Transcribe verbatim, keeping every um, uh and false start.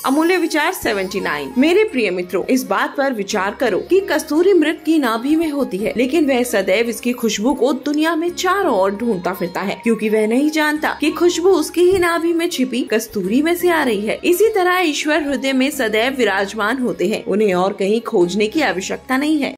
अमूल्य विचार उन्यासी। मेरे प्रिय मित्रों, इस बात पर विचार करो कि कस्तूरी मृग की नाभि में होती है, लेकिन वह सदैव इसकी खुशबू को दुनिया में चारों ओर ढूंढता फिरता है, क्योंकि वह नहीं जानता कि खुशबू उसकी ही नाभि में छिपी कस्तूरी में से आ रही है। इसी तरह ईश्वर हृदय में सदैव विराजमान होते हैं, उन्हें और कहीं खोजने की आवश्यकता नहीं है।